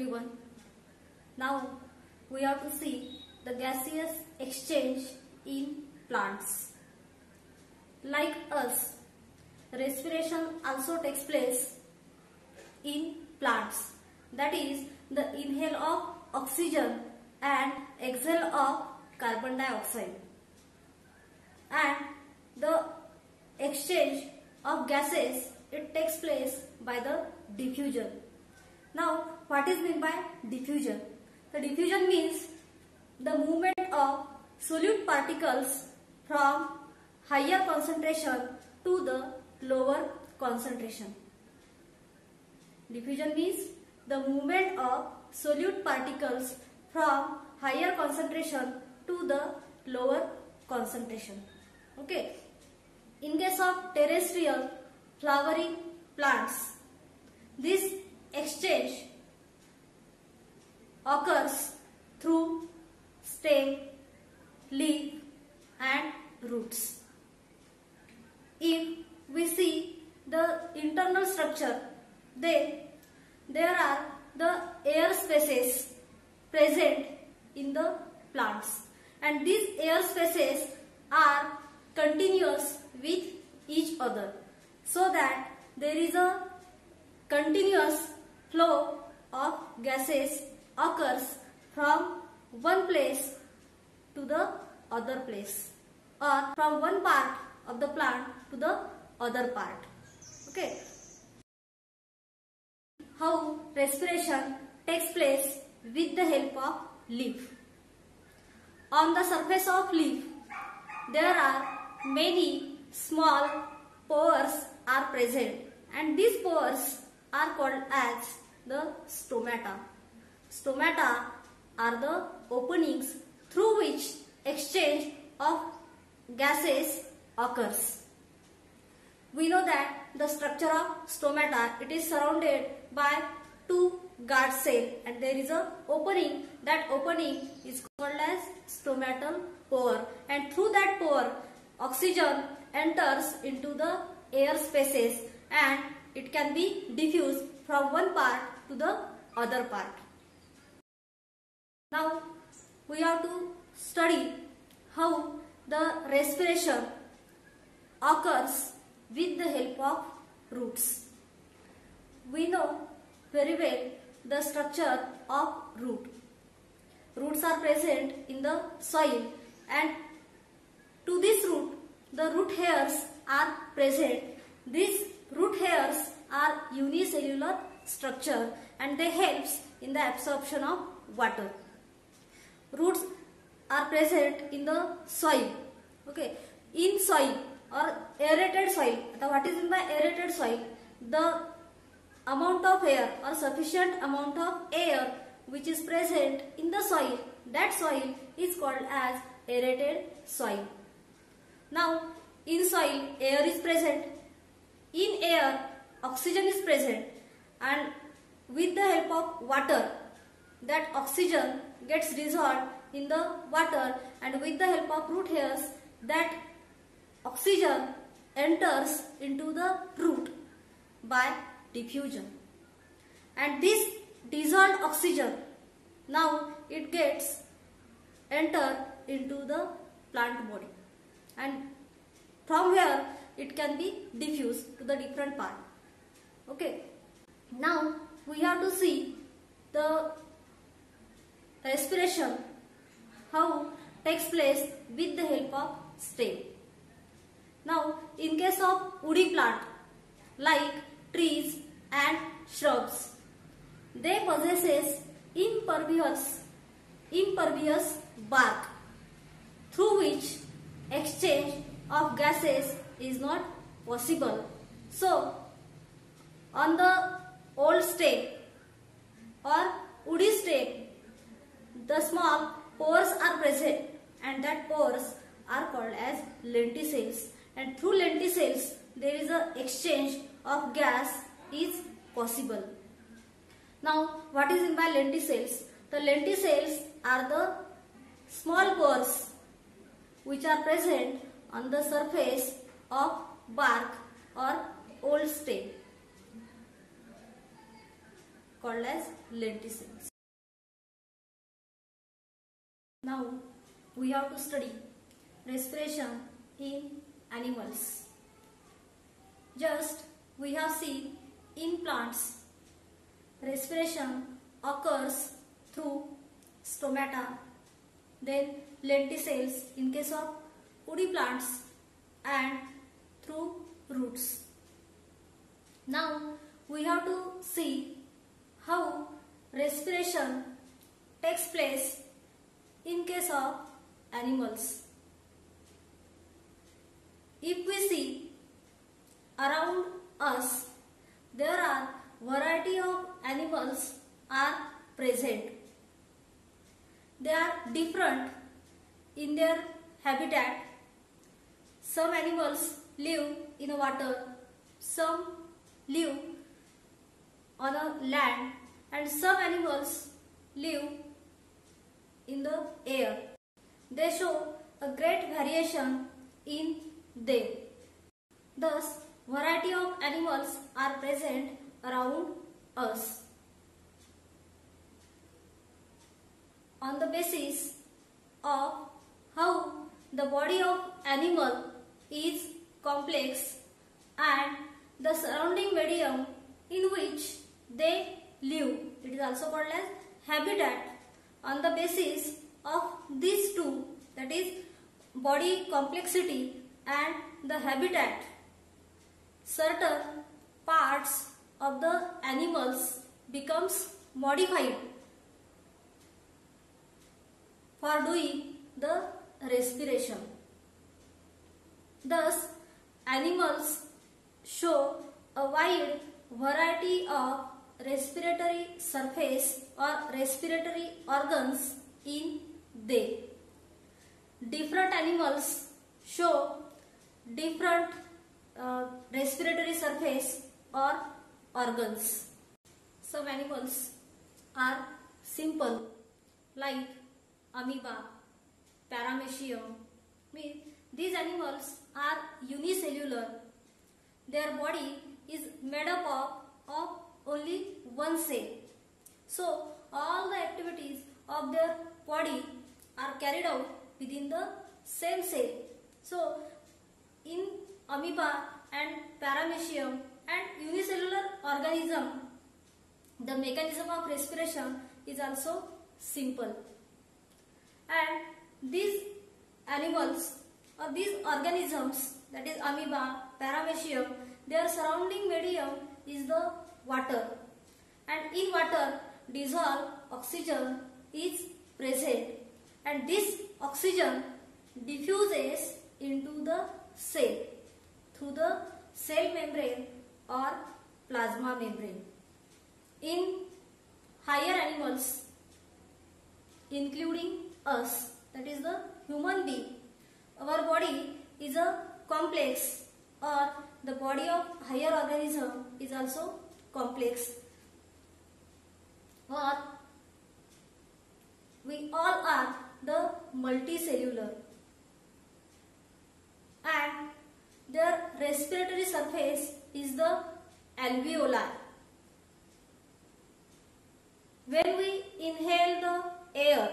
everyone. Now we have to see the gaseous exchange in plants. Like us, respiration also takes place in plants. That is the inhale of oxygen and exhale of carbon dioxide. And the exchange of gases, it takes place by the diffusion. Now, what is meant by diffusion? The diffusion means the movement of solute particles from higher concentration to the lower concentration. Diffusion means the movement of solute particles from higher concentration to the lower concentration. Okay. In case of terrestrial flowering plants, this exchange occurs through stem, leaf and roots. If we see the internal structure, then there are the air spaces present in the plants, and these air spaces are continuous with each other, so that there is a continuous flow of gases occurs from one place to the other place, or from one part of the plant to the other part. Okay. How respiration takes place with the help of leaf. On the surface of leaf, there are many small pores are present, and these pores are called as the stomata. Stomata are the openings through which exchange of gases occurs. We know that the structure of stomata, it is surrounded by two guard cells, and there is a opening. That opening is called as stomatal pore, and through that pore oxygen enters into the air spaces and it can be diffused from one part to the other part. Now we have to study how the respiration occurs with the help of roots. We know very well the structure of root. Roots are present in the soil, and to this root, the root hairs are present. These root hairs are unicellular structure, and they helps in the absorption of water. Roots are present in the soil. Okay, in soil or aerated soil. What is in the aerated soil? The amount of air or sufficient amount of air which is present in the soil, that soil is called as aerated soil. Now, in soil, air is present. In air, oxygen is present, and with the help of water, that oxygen gets dissolved in the water, and with the help of root hairs, that oxygen enters into the root by diffusion. And this dissolved oxygen, now it gets enter into the plant body, and from where it can be diffused to the different part. Okay. Now we have to see the respiration how takes place with the help of stem. Now in case of woody plant like trees and shrubs, they possesses impervious bark through which exchange of gases is not possible. So on the old stem or woody stem, the small pores are present, and that pores are called as lenticels, and through lenticels there is a exchange of gas is possible. Now what is in by lenticels? The lenticels are the small pores which are present on the surface of bark or old stem. called as lenticels. Now we have to study respiration in animals. Just we have seen in plants respiration occurs through stomata, then lenticels in case of woody plants, and through roots. Now we have to see how respiration takes place in case of animals. If we see around us, there are variety of animals are present. They are different in their habitat. Some animals live in the water, some live on a land, and some animals live in the air. They show a great variation in them. Thus, variety of animals are present around us. On the basis of how the body of animal is complex and the surrounding medium in which they live, it is also called as habitat. On the basis of these two, that is body complexity and the habitat, certain parts of the animals becomes modified for doing the respiration. Thus, animals show a wide variety of respiratory surface or respiratory organs in them. Different animals show different respiratory surface or organs. Some animals are simple, like amoeba, paramecium. These animals are unicellular. Their body is made up of only one cell. So all the activities of their body are carried out within the same cell. So in amoeba and paramecium and unicellular organism, the mechanism of respiration is also simple. And these animals or these organisms, that is amoeba, paramecium, their surrounding medium is the water, and in water dissolved oxygen is present, and this oxygen diffuses into the cell through the cell membrane or plasma membrane. In higher animals, including us, that is the human being, our body is a complex, or the body of higher organism is also complex, or we all are the multicellular, and their respiratory surface is the alveoli. When we inhale the air,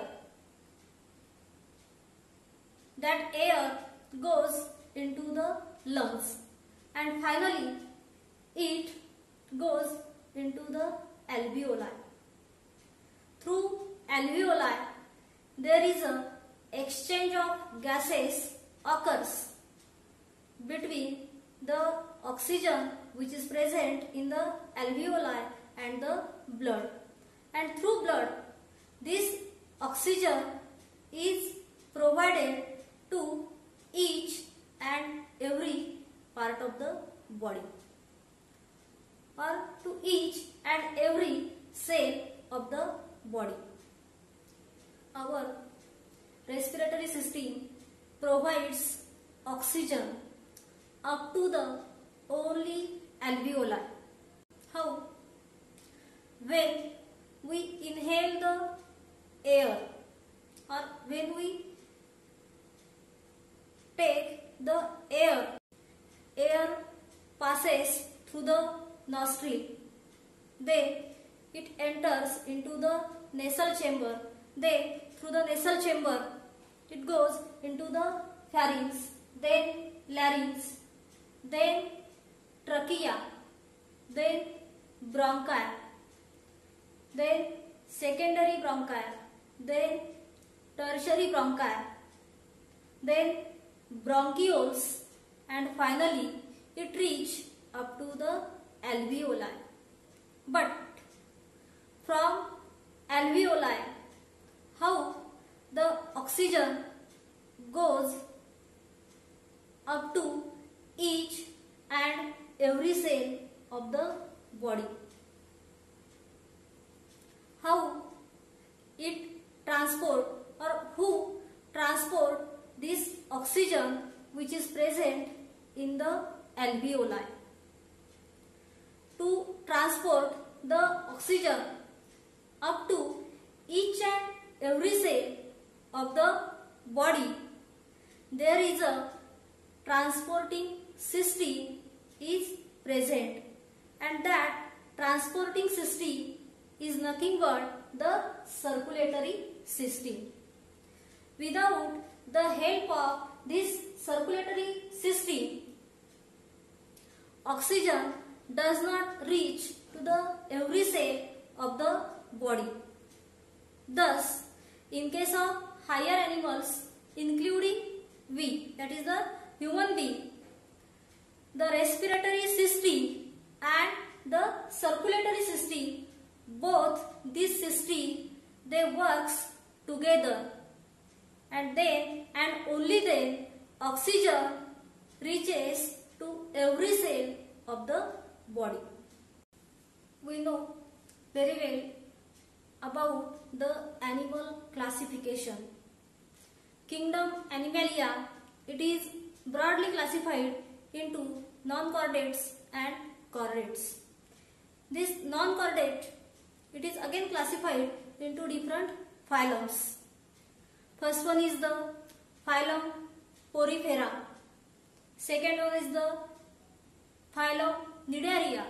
that air goes into the lungs, and finally it goes into the alveoli. Through alveoli, there is a exchange of gases occurs between the oxygen which is present in the alveoli and the blood, and through blood this oxygen is provided to each and every part of the body, or to each and every cell of the body. Our respiratory system provides oxygen up to the only alveoli. How? When we inhale the air, or when we take the air passes through the nostril, then it enters into the nasal chamber. Then through the nasal chamber it goes into the pharynx, then larynx, then trachea, then bronchi, then secondary bronchi, then tertiary bronchi, then bronchioles, and finally it reaches up to the alveoli. But from alveoli, how the oxygen goes up to each and every cell of the body? How it transport, or who transport this oxygen which is present in the alveoli? To transport the oxygen up to each and every cell of the body, there is a transporting system is present, and that transporting system is nothing but the circulatory system. Without the help of this circulatory system, oxygen does not reach to the every cell of the body. Thus, in case of higher animals, including we, that is the human being, the respiratory system and the circulatory system, both these system, they works together, and then and only then oxygen reaches to every cell of the body. We know very well about the animal classification. Kingdom Animalia, it is broadly classified into non-chordates and chordates. This non-chordate, it is again classified into different phylums. First one is the phylum Porifera. Second one is the phylum Cnidaria.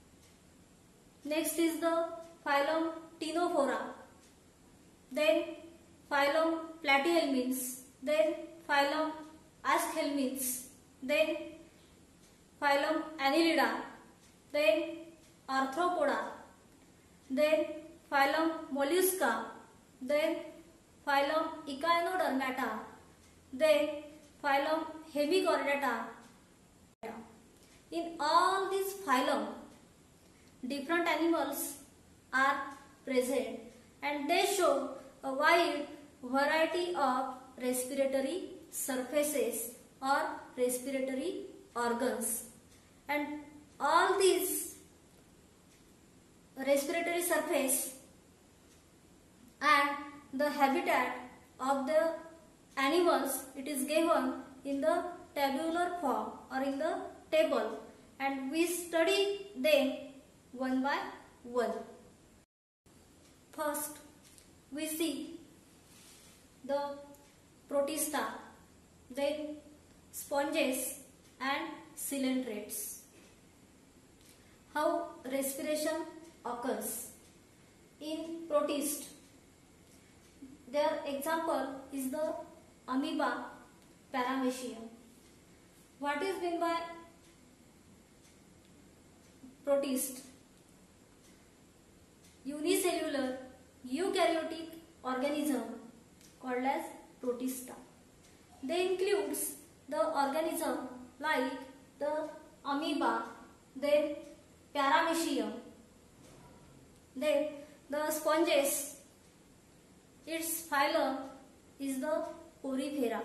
Next is the phylum Ctenophora. Then phylum Platyhelminths. Then phylum Aschelminths. Then phylum Annelida. Then Arthropoda. Then phylum Mollusca. Then phylum Echinodermata. Then phylum Hemichordata. In all these phylum, different animals are present, and they show a wide variety of respiratory surfaces or respiratory organs, and all these respiratory surface and the habitat of the animals, it is given in the tabular form or in the table, and we study them one by one. First, we see the protista, then sponges and coelentrates. How respiration occurs in protist? Their example is the amoeba paramecium. What is meant by protist? Unicellular eukaryotic organism called as protista. They includes the organism like the amoeba, then paramecium, then the sponges. Its phylum is the Porifera.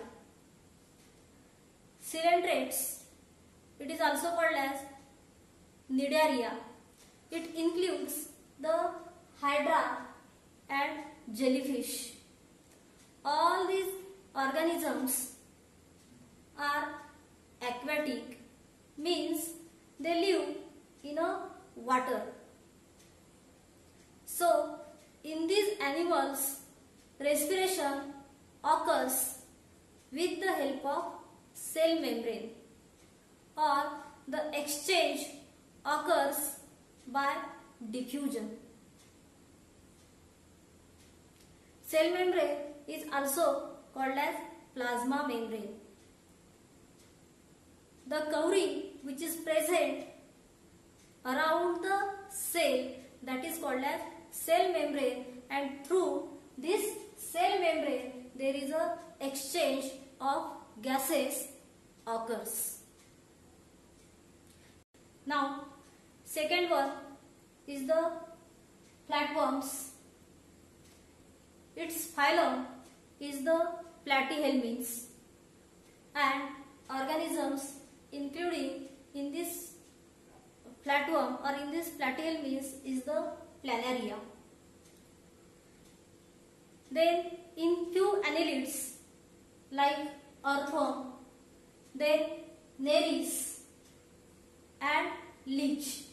Coelentrates, it is also called as Cnidaria. It includes the hydra and jellyfish. All these organisms are aquatic, means they live in a water. So, in these animals, respiration occurs with the help of cell membrane, or the exchange occurs by diffusion. cell membrane is also called as plasma membrane. The covering which is present around the cell, that is called as cell membrane, and through this cell membrane there is a exchange of gases occurs. Now second one is the flatworms. Its phylum is the Platyhelminths, and organisms including in this flatworm or in this Platyhelminths is the Planaria. Then in few annelids like earthworm, then Nereis and leech,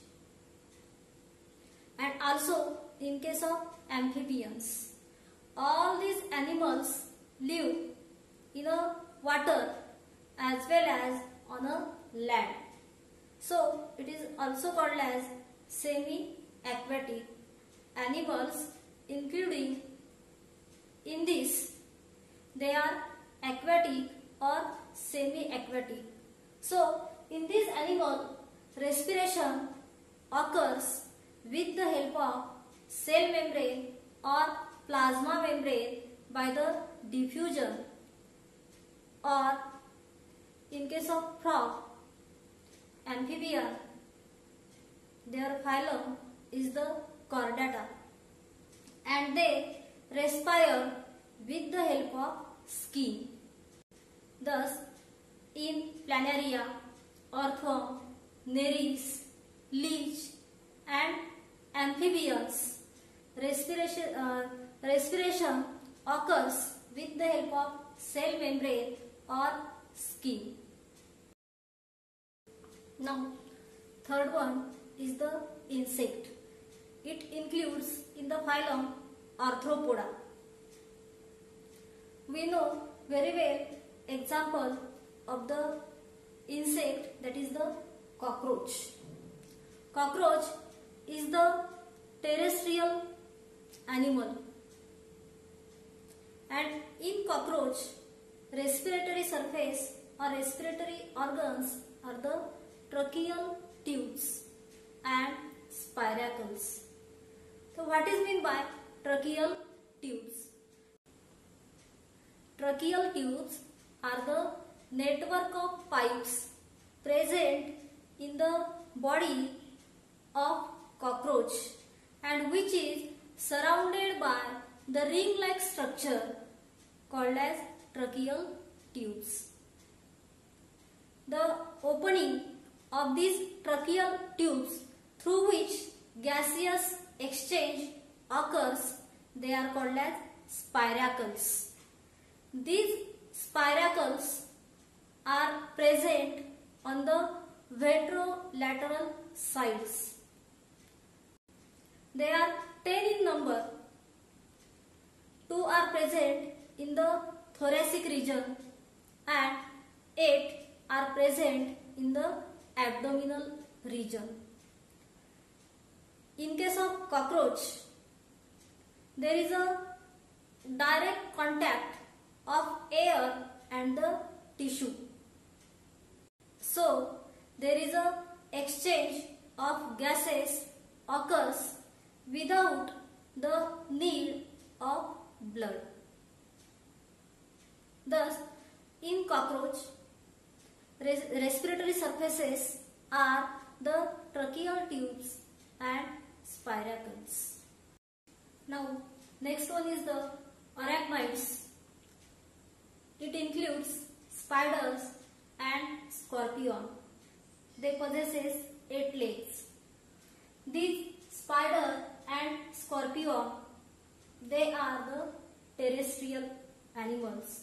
and also in case of amphibians, all these animals live in a water as well as on a land. So it is also called as semi-aquatic animals, including in this they are aquatic or semi-aquatic. So in this animal, respiration occurs with the help of cell membrane or plasma membrane by the diffusion, or in case of frog, amphibia, their phylum is the Chordata, and they respire with the help of skin. Thus in Planaria, earthworm, Nereis, leech and amphibians, respiration occurs with the help of cell membrane or skin. Now third one is the insect. It includes in the phylum Arthropoda. We know very well example of the insect, that is the cockroach. Cockroach is the terrestrial animal, and in cockroach respiratory surface or respiratory organs are the tracheal tubes and spiracles. So what is meant by tracheal tubes? Tracheal tubes are the network of pipes present in the body of cockroach, and which is surrounded by the ring-like structure called as tracheal tubes. The opening of these tracheal tubes through which gaseous exchange occurs, they are called as spiracles. These spiracles are present on the ventrolateral sides. They are 10 in number. 2 are present in the thoracic region and 8 are present in the abdominal region. In case of cockroach, there is a direct contact of air and the tissue. So there is a exchange of gases occurs without the need of blood. Thus, in cockroach, respiratory surfaces are the tracheal tubes and spiracles. Now, next one is the arachnids. It includes spiders and scorpion. They possess 8 legs. These spider and scorpion, they are the terrestrial animals,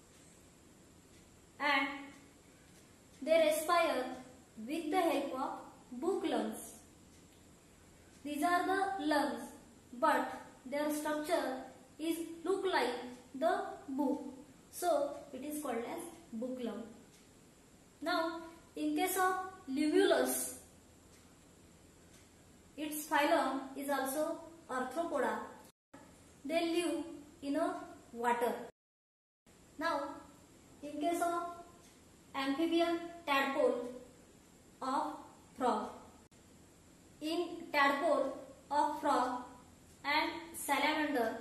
and they respire with the help of book lungs. These are the lungs, but their structure is look like the book, so it is called as book lung. Now, in case of Luvullus, its phylum is also Arthropoda. They live in a water. Now, in case of amphibian tadpole of frog, in tadpole of frog and salamander,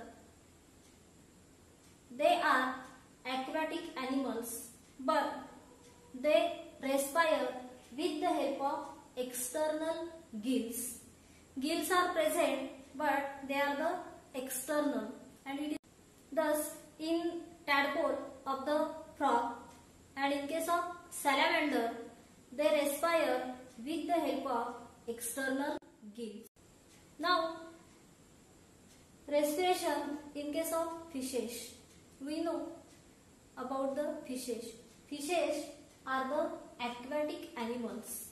they are aquatic animals, but they respire with the help of external gills. Gills are present, but they are the external, and it is thus in tadpole of the frog and in case of salamander, they respire with the help of external gills. Now, respiration in case of fishes. We know about the fishes. Fishes are the aquatic animals,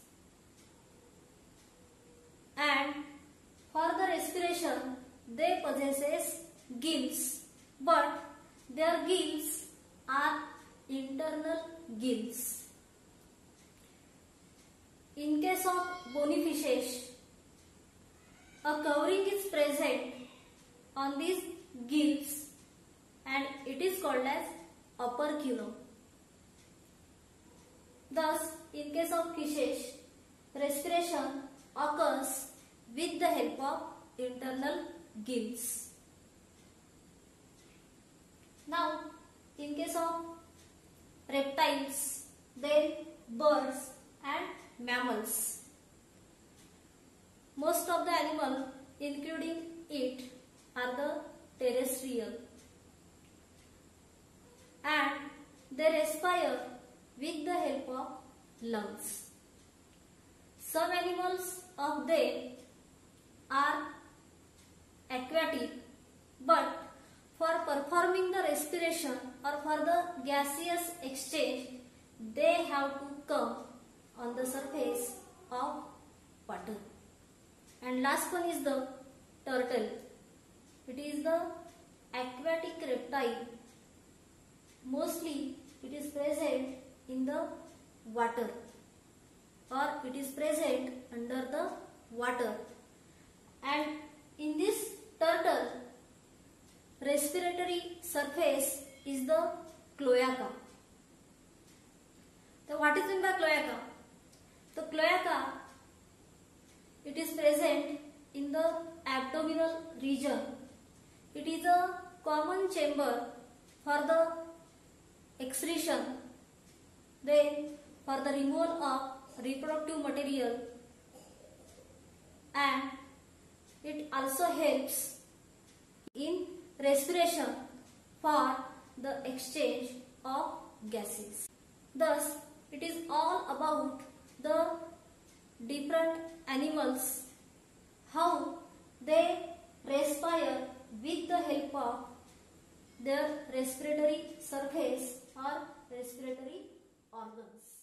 and for the respiration they possesses gills, but their gills are internal gills. In case of bony fishes, a covering is present on these gills and it is called as operculum. Thus, in case of fishes, respiration occurs with the help of internal gills. Now, in case of reptiles, then birds and mammals. Most of the animals, including it, are the terrestrial, and they respire with the help of lungs. Some animals of them are aquatic, but for performing the respiration or for the gaseous exchange, they have to come on the surface of water. And last one is the turtle. It is the aquatic reptile. Mostly it is present in the water, or it is present under the water, and in this turtle respiratory surface is the cloaca. So what is in the cloaca? The cloaca, it is present in the abdominal region. It is a common chamber for the excretion, then for the removal of reproductive material, and it also helps in respiration for the exchange of gases. Thus, it is all about the different animals, how they respire with the help of their respiratory surface or respiratory organs.